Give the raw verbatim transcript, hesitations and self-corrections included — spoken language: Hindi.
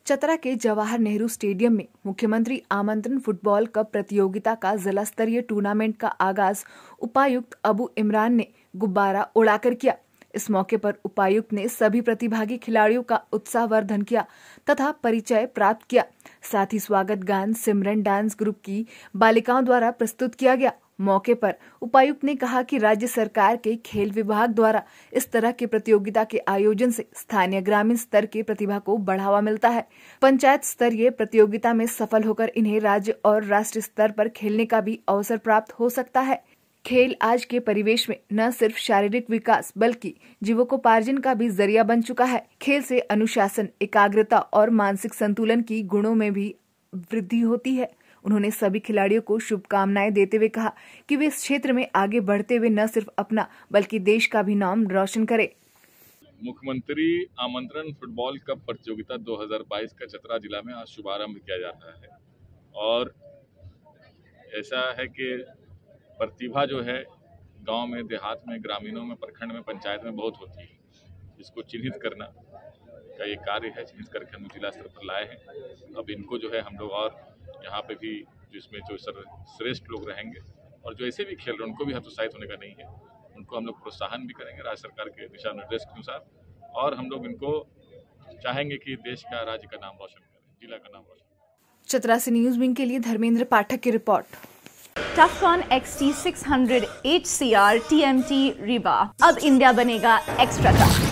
चतरा के जवाहर नेहरू स्टेडियम में मुख्यमंत्री आमंत्रण फुटबॉल कप प्रतियोगिता का जिला स्तरीय टूर्नामेंट का आगाज उपायुक्त अबू इमरान ने गुब्बारा उड़ाकर किया। इस मौके पर उपायुक्त ने सभी प्रतिभागी खिलाड़ियों का उत्साहवर्धन किया तथा परिचय प्राप्त किया। साथ ही स्वागत गान सिमरन डांस ग्रुप की बालिकाओं द्वारा प्रस्तुत किया गया। मौके पर उपायुक्त ने कहा कि राज्य सरकार के खेल विभाग द्वारा इस तरह के प्रतियोगिता के आयोजन से स्थानीय ग्रामीण स्तर के प्रतिभा को बढ़ावा मिलता है। पंचायत स्तरीय प्रतियोगिता में सफल होकर इन्हें राज्य और राष्ट्रीय स्तर पर खेलने का भी अवसर प्राप्त हो सकता है। खेल आज के परिवेश में न सिर्फ शारीरिक विकास बल्कि जीविकोपार्जन का भी जरिया बन चुका है। खेल से अनुशासन, एकाग्रता और मानसिक संतुलन की गुणों में भी वृद्धि होती है। उन्होंने सभी खिलाड़ियों को शुभकामनाएं देते हुए कहा कि वे इस क्षेत्र में आगे बढ़ते हुए न सिर्फ अपना बल्कि देश का भी नाम रोशन करें। मुख्यमंत्री आमंत्रण फुटबॉल कप प्रतियोगिता दो हज़ार बाईस का चतरा जिला में आज शुभारंभ किया जा रहा है और ऐसा है कि प्रतिभा जो है गांव में, देहात में, ग्रामीणों में, प्रखंड में, पंचायत में बहुत होती है। इसको चिन्हित करना का ये कार्य है, चिन्हित करके हम जिला स्तर पर लाए हैं। अब इनको जो है हम लोग और यहाँ पे भी जिसमें जो श्रेष्ठ लोग रहेंगे और जो ऐसे भी खेल रहे हैं उनको भी हतोत्साहित होने का नहीं है, उनको हम लोग प्रोत्साहन भी करेंगे राज्य सरकार के दिशा निर्देश के अनुसार और हम लोग इनको चाहेंगे कि देश का, राज्य का नाम रोशन करें, जिला का नाम रोशन करें। चतरा से न्यूज विंग के लिए धर्मेंद्र पाठक की रिपोर्ट। टफकॉन X T six hundred H C R T M T रिबा, अब इंडिया बनेगा एक्स्ट्रा टफ।